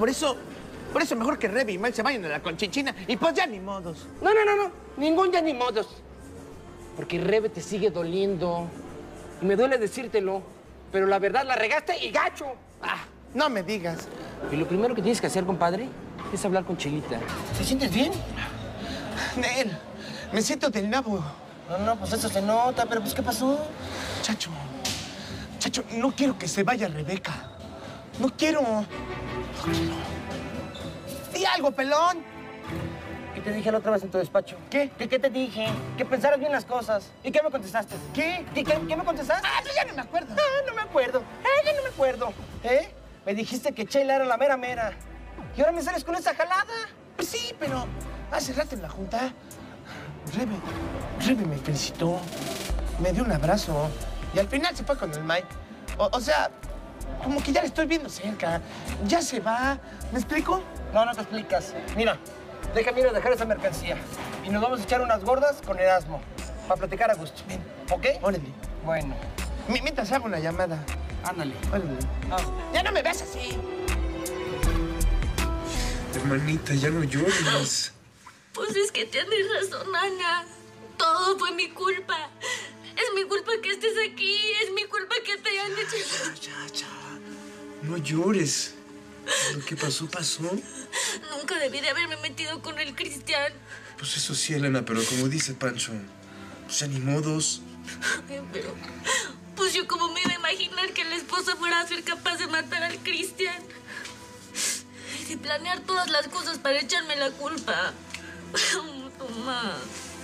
Por eso mejor que Rebe y Mal se vayan a la Conchinchina y pues ya ni modos. No. Ningún ya ni modos. Porque Rebe te sigue doliendo. Y me duele decírtelo. Pero la verdad la regaste y gacho. Ah, no me digas. Y lo primero que tienes que hacer, compadre, es hablar con Chelita. ¿Te sientes bien? Nel, me siento del nabo. No, pues eso se nota, pero pues, ¿qué pasó? Chacho, no quiero que se vaya Rebeca. No quiero. Di algo, pelón. ¿Qué te dije la otra vez en tu despacho? ¿Qué? ¿Qué te dije? Que pensaras bien las cosas. ¿Y qué me contestaste? ¿Qué? ¿Qué me contestaste? Ah, yo ya no me acuerdo. No me acuerdo. Ya no me acuerdo. Me dijiste que Chela era la mera mera. ¿Y ahora me sales con esa jalada? Pues sí, pero hace rato en la junta, Rebe me felicitó, me dio un abrazo y al final se fue con el Mike. O sea, como que ya le estoy viendo cerca. Ya se va. ¿Me explico? No te explicas. Mira, déjame ir a dejar esa mercancía. Y nos vamos a echar unas gordas con Erasmo. Para platicar a gusto. Ven. ¿Ok? Órale. Bueno. Mientras hago una llamada. Ándale. Órale. Ya no me ves así. Hermanita, ya no llores. Pues es que tienes razón, Ana. Todo fue mi culpa. Es mi culpa que estés aquí. Es mi culpa que te hayan hecho... Ya. No llores. Lo que pasó, pasó. Nunca debí de haberme metido con el Cristian. Pues eso sí, Elena, pero como dice Pancho, pues ya ni modos. Ay, pero... Pues yo como me iba a imaginar que la esposa fuera a ser capaz de matar al Cristian. Y de planear todas las cosas para echarme la culpa. Tomás.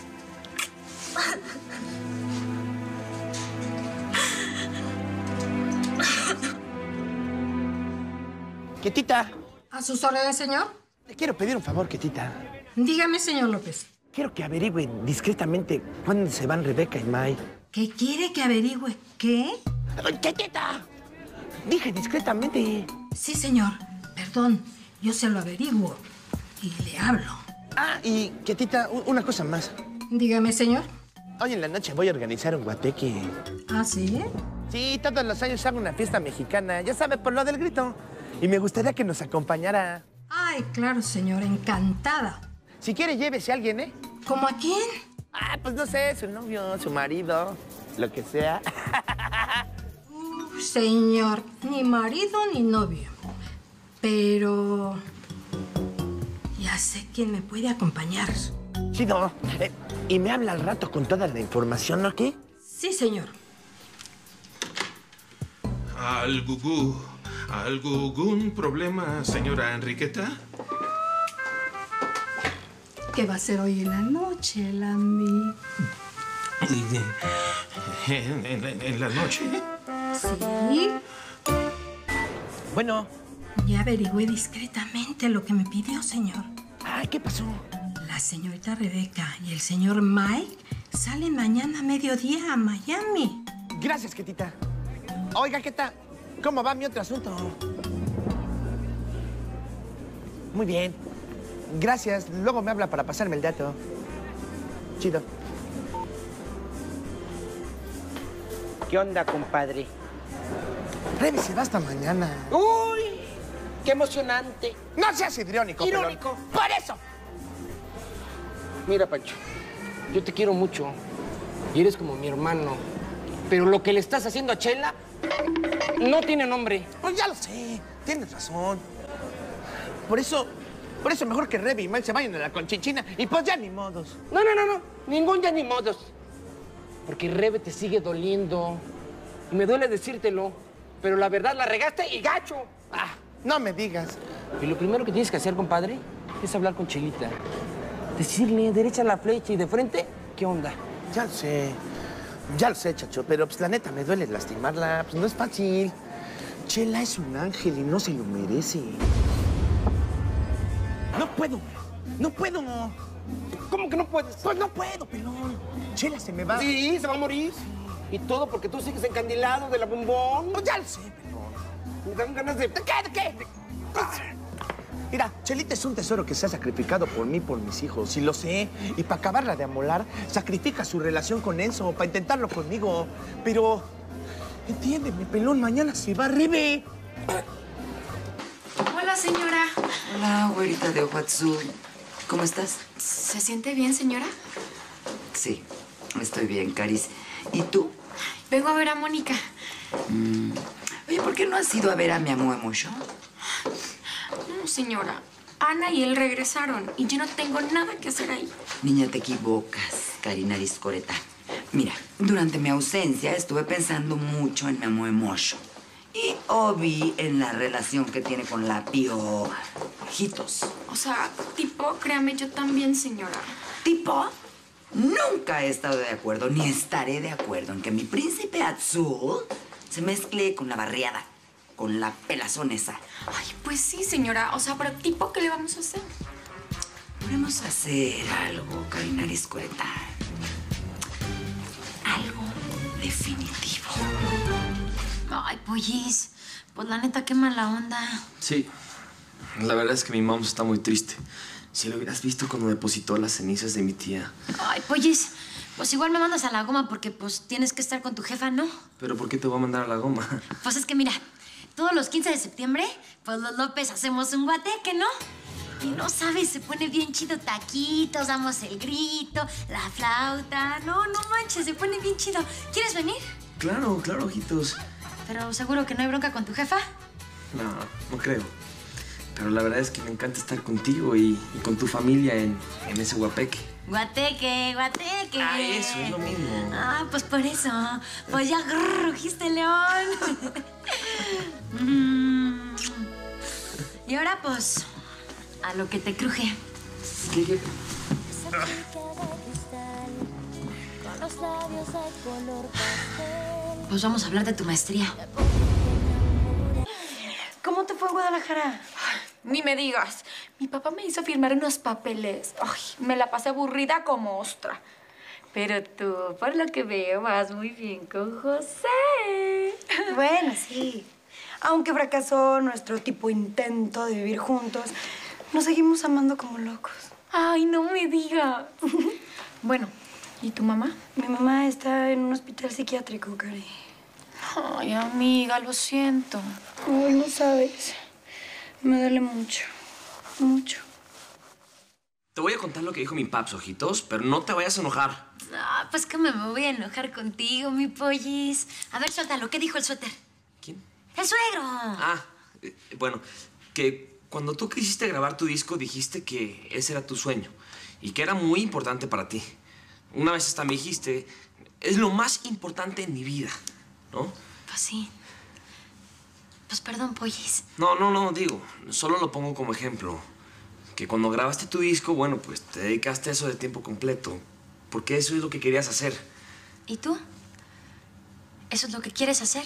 Quietita, ¿A sus órdenes, señor? te quiero pedir un favor, Quietita. Dígame, señor López. Quiero que averigüe discretamente cuándo se van Rebeca y Mike. ¿Qué quiere que averigüe? ¿Qué? ¡Quietita! Dije discretamente. Sí, señor. Perdón, yo se lo averiguo y le hablo. Ah, y Quietita, una cosa más. Dígame, señor. Hoy en la noche voy a organizar un guateque. ¿Ah, sí? Sí, todos los años hago una fiesta mexicana, ya sabe, por lo del grito. Y me gustaría que nos acompañara. Ay, claro, señor. Encantada. Si quiere, llévese a alguien, ¿eh? ¿Cómo a quién? Ah, pues no sé, su novio, su marido, lo que sea. Señor, ni marido ni novio. Pero... ya sé quién me puede acompañar. Chido. Y me habla al rato con toda la información, ¿no? ¿Qué? Sí, señor. ¿Algún problema, señora Enriqueta? ¿Qué va a ser hoy en la noche, Lambi? ¿En la noche? Sí. Bueno. Ya averigüé discretamente lo que me pidió, señor. Ay, ¿qué pasó? La señorita Rebeca y el señor Mike salen mañana a mediodía a Miami. Gracias, Quietita. Oiga, ¿qué tal? ¿Cómo va mi otro asunto? Muy bien. Gracias. Luego me habla para pasarme el dato. Chido. ¿Qué onda, compadre? Rebe se va hasta mañana. ¡Uy! ¡Qué emocionante! No seas irónico, Irónico. pelón. ¡Por eso! Mira, Pancho, yo te quiero mucho y eres como mi hermano. Pero lo que le estás haciendo a Chela no tiene nombre. Pues ya lo sé. Tienes razón. Por eso mejor que Rebe y Mal se vayan a la Conchinchina y pues ya ni modos. No. Ningún ya ni modos. Porque Rebe te sigue doliendo. Y me duele decírtelo. Pero la verdad la regaste y gacho. Ah, no me digas. Y lo primero que tienes que hacer, compadre, es hablar con Chelita. Decirle derecha la flecha y de frente, ¿qué onda? Ya lo sé, chacho, pero pues la neta me duele lastimarla. Pues no es fácil. Chela es un ángel y no se lo merece. No puedo. ¿Cómo que no puedes? Pues no puedo, pelón. Chela se me va. Sí, se va a morir. Y todo porque tú sigues encandilado de la bombón. Pues ya lo sé, pelón. Me dan ganas de... ¿De qué? Mira, Chelita es un tesoro que se ha sacrificado por mí, por mis hijos, y lo sé. Y para acabarla de amolar, sacrifica su relación con Enzo, para intentarlo conmigo. Pero, entiéndeme, pelón, mañana se va Rebe. Hola, Hola, señora. Hola, güerita de ojo azul. ¿Cómo estás? ¿Se siente bien, señora? Sí, estoy bien, Caris. ¿Y tú? Vengo a ver a Mónica. Oye, ¿por qué no has ido a ver a mi amo mucho? No, señora. Ana y él regresaron y yo no tengo nada que hacer ahí. Niña, te equivocas, Karina Discoreta. Mira, durante mi ausencia estuve pensando mucho en mi amo Mocho. Y obvi en la relación que tiene con la Piojitos. O sea, tipo, créame, yo también, señora. ¿Tipo? Nunca he estado de acuerdo, ni estaré de acuerdo en que mi príncipe azul se mezcle con la barriada, con la pelazón esa. Ay, pues sí, señora. O sea, pero tipo, ¿qué le vamos a hacer? Podemos hacer algo, Karina Discoreta. Algo definitivo. Ay, Pollis, pues la neta, qué mala onda. Sí, la verdad es que mi mamá está muy triste. Si lo hubieras visto cuando depositó las cenizas de mi tía. Ay, Pollis, pues igual me mandas a la goma porque pues tienes que estar con tu jefa, ¿no? ¿Pero por qué te voy a mandar a la goma? Pues es que mira, todos los 15 de septiembre, pues los López hacemos un guateque, ¿no? Y no sabes, se pone bien chido, taquitos, damos el grito, la flauta. No manches, se pone bien chido. ¿Quieres venir? Claro, ojitos. Pero seguro que no hay bronca con tu jefa. No creo. Pero la verdad es que me encanta estar contigo y con tu familia en ese guapeque. Guateque. Ah, eso, es lo mismo. Ah, pues por eso. Pues ya rugiste, león. Y ahora, pues, a lo que te cruje. ¿Qué? Pues vamos a hablar de tu maestría. ¿Cómo te fue en Guadalajara? Ay, ni me digas. Mi papá me hizo firmar unos papeles. Ay, me la pasé aburrida como ostra. Pero tú, por lo que veo, vas muy bien con José. Bueno, sí. Aunque fracasó nuestro tipo intento de vivir juntos, nos seguimos amando como locos. Ay, no me digas. Bueno, ¿y tu mamá? Mi mamá está en un hospital psiquiátrico, Cari. Ay, amiga, lo siento. Ay, no sabes. Me duele mucho. Mucho. Te voy a contar lo que dijo mi paps, ojitos, pero no te vayas a enojar. Ah, pues que me voy a enojar contigo, mi Pollis. A ver, suéltalo. ¿Qué dijo el suéter? ¿Quién? ¡El suegro! Bueno, que cuando tú quisiste grabar tu disco dijiste que ese era tu sueño y que era muy importante para ti. Una vez hasta me dijiste, es lo más importante en mi vida, ¿no? Pues sí. Pues perdón, Pollis. No, digo, solo lo pongo como ejemplo. Que cuando grabaste tu disco, bueno, pues te dedicaste a eso de tiempo completo. Porque eso es lo que querías hacer. ¿Y tú? ¿Eso es lo que quieres hacer?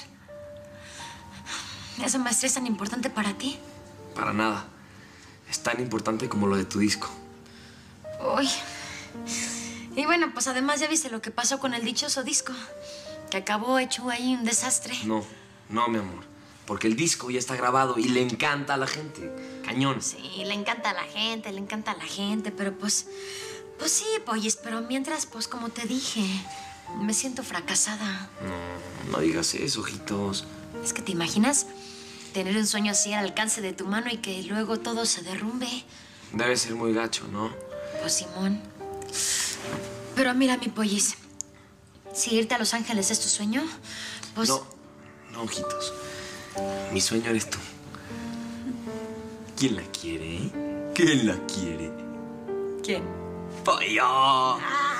¿Esa maestría es tan importante para ti? Para nada. Es tan importante como lo de tu disco. Uy. Y bueno, pues además ya viste lo que pasó con el dichoso disco. Que acabó hecho ahí un desastre. No, mi amor. Porque el disco ya está grabado y le encanta a la gente. Cañón. Sí, le encanta a la gente, pero pues sí, Pollis, pero mientras, pues como te dije, me siento fracasada. No digas eso, ojitos. Es que te imaginas tener un sueño así al alcance de tu mano y que luego todo se derrumbe. Debe ser muy gacho, ¿no? Pues Simón. Pero mira, mi Pollis, si irte a Los Ángeles es tu sueño, pues... No, ojitos. Mi sueño eres tú. ¿Quién la quiere, eh? ¿Quién la quiere? ¿Quién? ¡Pollo!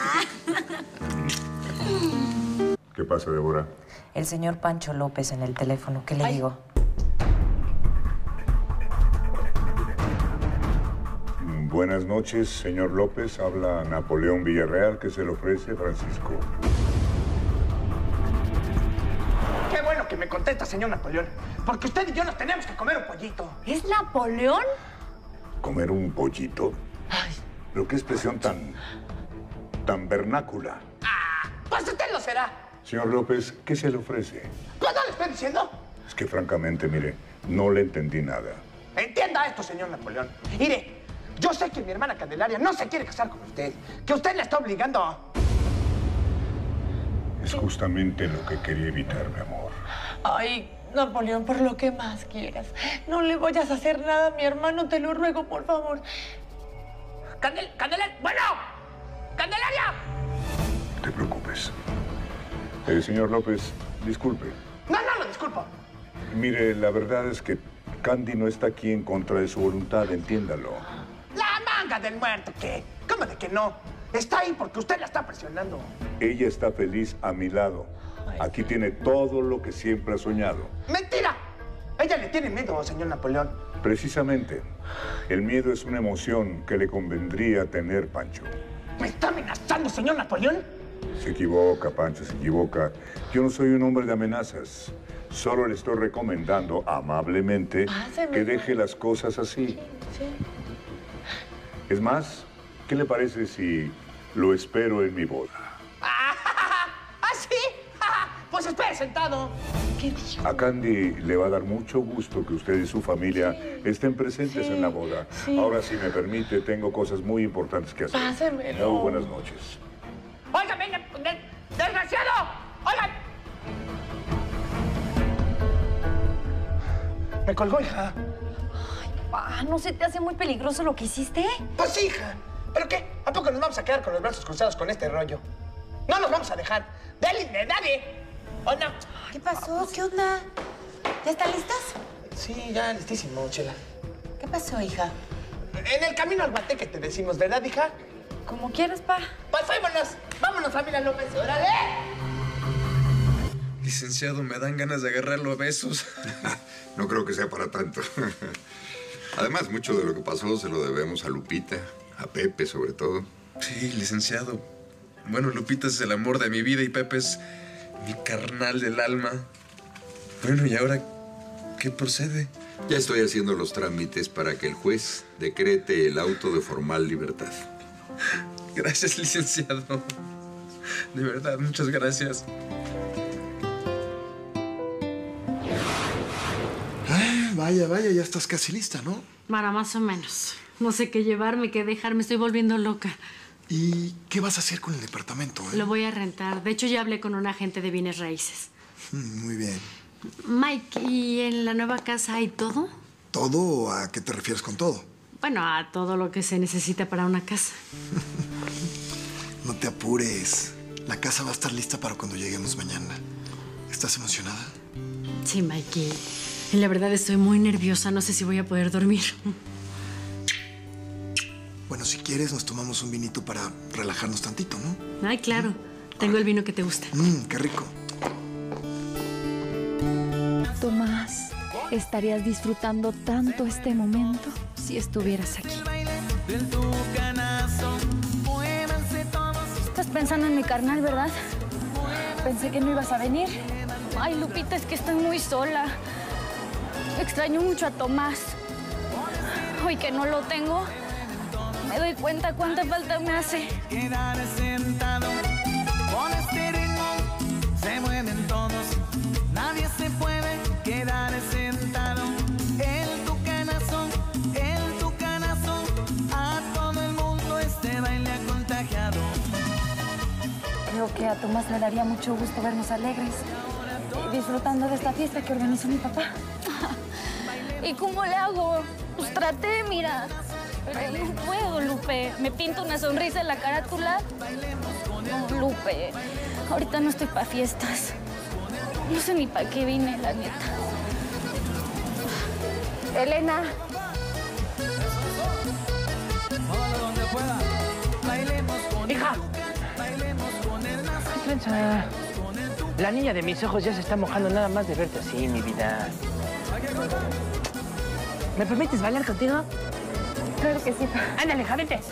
¿Qué pasa, Débora? El señor Pancho López en el teléfono. ¿Qué le digo? Buenas noches, señor López. Habla Napoleón Villarreal. ¿Qué se le ofrece, Francisco? Qué bueno que me contesta, señor Napoleón. Porque usted y yo nos tenemos que comer un pollito. ¿Es Napoleón? ¿Comer un pollito? Ay. Pero qué expresión tan vernácula. Pues usted lo será. Señor López, ¿qué se le ofrece? Pues no le estoy diciendo. Es que francamente, mire, no le entendí nada. Entienda esto, señor Napoleón. Mire, yo sé que mi hermana Candelaria no se quiere casar con usted. Que usted la está obligando. Es justamente lo que quería evitar, mi amor. Ay, Napoleón, por lo que más quieras. No le vayas a hacer nada a mi hermano, te lo ruego, por favor. ¡Candelaria! ¡Bueno! ¡Candelaria! No te preocupes. Señor López, disculpe. No lo disculpo. Mire, la verdad es que Candy no está aquí en contra de su voluntad, entiéndalo. La manga del muerto, ¿qué? ¿Cómo de que no? Está ahí porque usted la está presionando. Ella está feliz a mi lado. Aquí tiene todo lo que siempre ha soñado. ¡Mentira! Ella le tiene miedo, señor Napoleón. Precisamente. El miedo es una emoción que le convendría tener, Pancho. ¿Me está amenazando, señor Napoleón? Se equivoca, Pancho, se equivoca. Yo no soy un hombre de amenazas. Solo le estoy recomendando amablemente que deje las cosas así. Sí. Es más, ¿qué le parece si lo espero en mi boda? ¿Ah, sí? Pues espere sentado. ¿Qué dijo? A Candy le va a dar mucho gusto que usted y su familia estén presentes en la boda. Sí. Ahora, si me permite, tengo cosas muy importantes que hacer. Pásemelo. Muy buenas noches. Oiga, venga, desgraciado. Oigan. Me colgó, hija. Pa, ¿no se te hace muy peligroso lo que hiciste? Pues sí, hija. ¿Pero qué? ¿A poco nos vamos a quedar con los brazos cruzados con este rollo? No nos vamos a dejar. Nadie. ¿O no? ¿Qué pasó? ¿Qué onda? ¿Ya están listas? Sí, ya listísimo, Chela. ¿Qué pasó, hija? En el camino al guateque te decimos, ¿verdad, hija? Como quieras, pa. Pues vámonos, familia López, órale. Licenciado, me dan ganas de agarrarlo a besos. No creo que sea para tanto. Además, mucho de lo que pasó se lo debemos a Lupita, a Pepe sobre todo. Sí, licenciado. Bueno, Lupita es el amor de mi vida y Pepe es mi carnal del alma. Bueno, ¿y ahora qué procede? Ya estoy haciendo los trámites para que el juez decrete el auto de formal libertad. Gracias, licenciado. De verdad, muchas gracias. Vaya, ya estás casi lista, ¿no? Para más o menos. No sé qué llevarme, qué dejar, me estoy volviendo loca. ¿Y qué vas a hacer con el departamento, Lo voy a rentar. De hecho, ya hablé con un agente de bienes raíces. Muy bien. Mike, ¿y en la nueva casa hay todo? ¿Todo o a qué te refieres con todo? Bueno, a todo lo que se necesita para una casa. No te apures. La casa va a estar lista para cuando lleguemos mañana. ¿Estás emocionada? Sí, Mikey. Y la verdad estoy muy nerviosa. No sé si voy a poder dormir. Bueno, si quieres, nos tomamos un vinito para relajarnos tantito, ¿no? Ay, claro. Tengo el vino que te gusta. Qué rico. Tomás, estarías disfrutando tanto este momento si estuvieras aquí. Estás pensando en mi carnal, ¿verdad? Pensé que no ibas a venir. Ay, Lupita, es que estoy muy sola. Extraño mucho a Tomás. Hoy que no lo tengo, me doy cuenta cuánta falta me hace. Quedar sentado con este ritmo, se mueven todos. Nadie se puede quedar sentado. El tucanazo, a todo el mundo este baile ha contagiado. Creo que a Tomás le daría mucho gusto vernos alegres y disfrutando de esta fiesta que organizó mi papá. ¿Y cómo le hago? Pues traté, mira. Pero no puedo, Lupe. ¿Me pinto una sonrisa en la carátula? No, Lupe. Ahorita no estoy para fiestas. No sé ni para qué vine, la neta. Elena. ¡Hija! ¿Qué tranza? La niña de mis ojos ya se está mojando nada más de verte así, mi vida. ¿Me permites bailar contigo? Claro que sí. Ándale, hija, vente.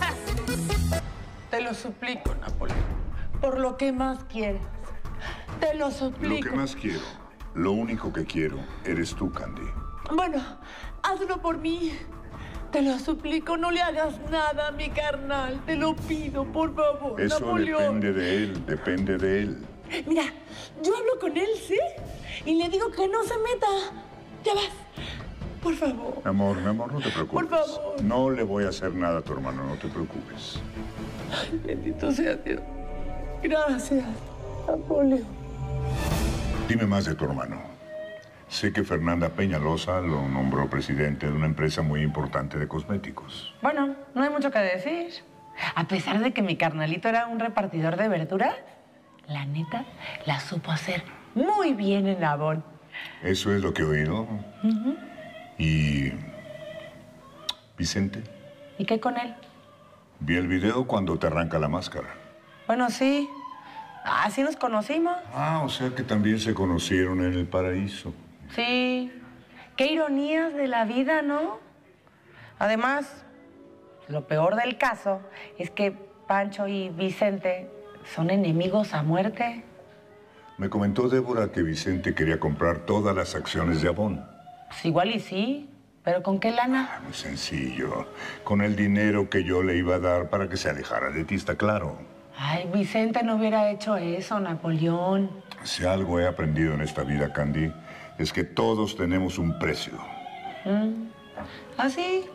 Te lo suplico, Napoleón. Por lo que más quieras. Te lo suplico. Lo que más quiero, lo único que quiero, eres tú, Candy. Bueno, hazlo por mí. Te lo suplico, no le hagas nada a mi carnal. Te lo pido, por favor, Eso Napoleón. depende de él. Mira, yo hablo con él, ¿sí? Y le digo que no se meta. Ya vas. Por favor. Mi amor, no te preocupes. Por favor. No le voy a hacer nada a tu hermano, no te preocupes. Ay, bendito sea Dios. Gracias, Napoleón. Dime más de tu hermano. Sé que Fernanda Peñalosa lo nombró presidente de una empresa muy importante de cosméticos. Bueno, no hay mucho que decir. A pesar de que mi carnalito era un repartidor de verduras, la neta la supo hacer muy bien en Avon. Eso es lo que he oído. ¿Y Vicente? ¿Y qué con él? Vi el video cuando te arranca la máscara. Bueno, sí. Así nos conocimos. Ah, o sea que también se conocieron en el paraíso. Sí. Qué ironías de la vida, ¿no? Además, lo peor del caso es que Pancho y Vicente son enemigos a muerte. Me comentó Débora que Vicente quería comprar todas las acciones de Avon. Pues igual y sí, pero ¿con qué lana? Muy sencillo. Con el dinero que yo le iba a dar para que se alejara de ti, está claro. Ay, Vicente no hubiera hecho eso, Napoleón. Si algo he aprendido en esta vida, Candy, es que todos tenemos un precio. ¿Ah, sí?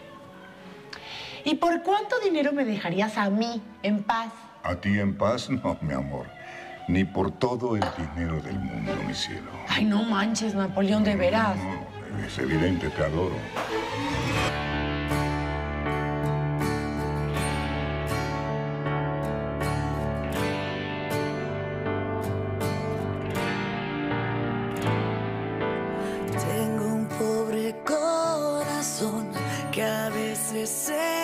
¿Y por cuánto dinero me dejarías a mí en paz? ¿A ti en paz? No, mi amor. Ni por todo el dinero del mundo, mi cielo. Ay, no manches, Napoleón, de veras. No, es evidente, te adoro. Tengo un pobre corazón que a veces se